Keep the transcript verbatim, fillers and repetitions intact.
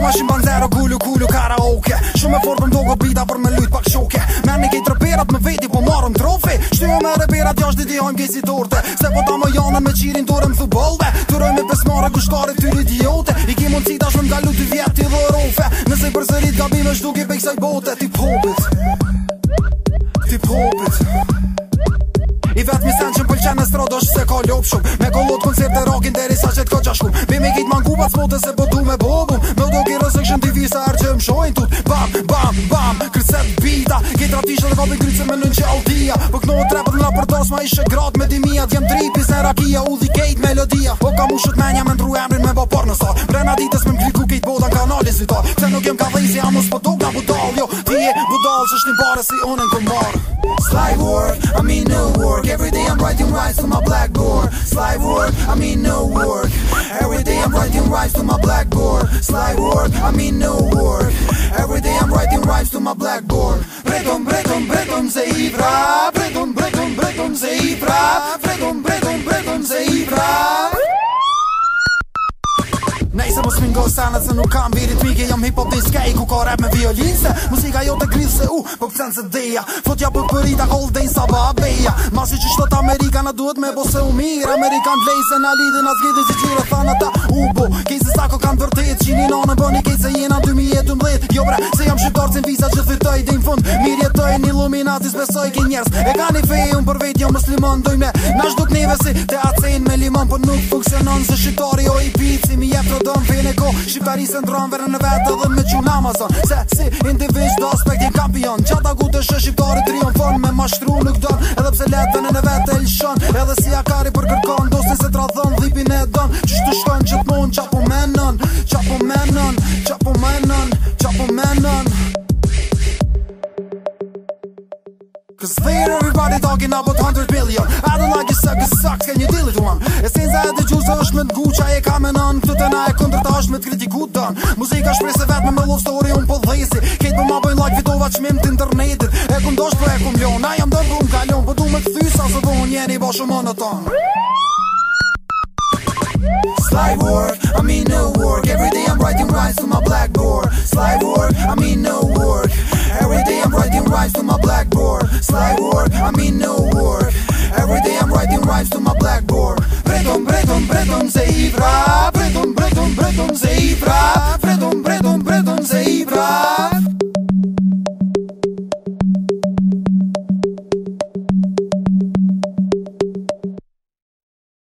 mashin banzero, gullu, kullu, karaoke. Shumë e fort më dogo bita për me lyt pak shoke. Me një kejt rëperat me veti po marrëm trofi. Shtyjo me rëperat jashtë dit i hojmë kej si torte. Se po ta më janën me qirin tore më thu bolve. Tëroj me pesmare kushkare tyri idiote. I ki mund si tash më ngalu ty vjeti dhe rofe. Nëse i përsërit gabime shduki pe kësaj bote. Tip hopit, tip hopit. I vetë mi sen që m'pëlqen e strada është se ka lop shumë. Me kollot koncerte rokin deri sa qëtë ka qashkum. Bime kejt mangu pa s'mote se po du me bobum. Me do ki rësë këshën t'i visa her që më shojnë tut. Bam, bam, bam, kërcet bita. Kejt ratishe dhe kapi kryce me nën që altia. Po këno trepët nga për tas ma ishe grat me dimia. Djem tripi se rakia u dhi kejt melodia. Po ka mu shut menja me ndru emrin me ba par në sar. Brena ditës me m'kliku kejt boda në kanalin zitar. Se nuk jem ka dhejsi amos po do nga budal. Jo, ti e budal që shtin pare si unë në këmbar. Slide work, I mean no work. Every day I'm writing rhymes to my blackboard. Slide work, I mean no work. Every day I'm writing rhymes to my blackboard. Slide work, I mean no work. Every day I'm writing rhymes to my blackboard. Breton, breton, breton se i vra. Breton, breton, breton se i vra. Breton, breton, breton se i vra. Nejse mos mingo senet se nuk kam birit mike. Jam hip-hop dhe skej ku ka rap me violinse. Musika jo të grill se u, po këcen se deja. Fotja për përita hold dhe sa ba beja. Masi që shtot Amerika na duhet me bo se u mirë. Amerikan vlej se na lidin as gjithi si qire thana ta u bo. Kej se sako kanë vërtet, qini nane bëni kej se jena dy mijë e dymbëdhjetë. Jo bre, se jam shqiptar cin visa që thyrtoj dhe në fund. Mirë jetoj një Illuminatis besoj ke njerës. E ka një fej unë për vet jo muslimon dojme. Na shduk neve si te acen me limon. Por nuk funksionon se shqiptari o i pici mi jep dëm fejnë e ko. Shqiptari se ndron verën në vetë edhe me qun Amazon. Se si individu do aspektin kampion. Qata ku të shë shqiptari triumfon. Me mashtru nuk don, edhe pse letën e në vetë e lëshon. Edhe si akari për kërkon, dostin se tradhon, dhipin e don. Qështu shton që t'mon, qapo menon. Qapo menon, qapo menon, qapo menon. Cause there everybody talking about hundred billion. I don't like you suck, it sucks, can you deal it one? E senza e dhe gjusë është me t'guqa e ka menon. Këtë të na e kundër ta është me t'kritiku don. Muzika shprese vetë me me love story unë po dhesi. Kejt po ma bëjnë like vitova qmim t'internetit. E kum dosh po e kum lion. Na jam dërë bu m'kallon. Po du me t'thysa se po unë jeni ba shumë në tonë. Slide work, I mean no work. Every day I'm writing rhymes to my blackboard. Slide work, I mean no work. Every day I'm writing rhymes to my blackboard.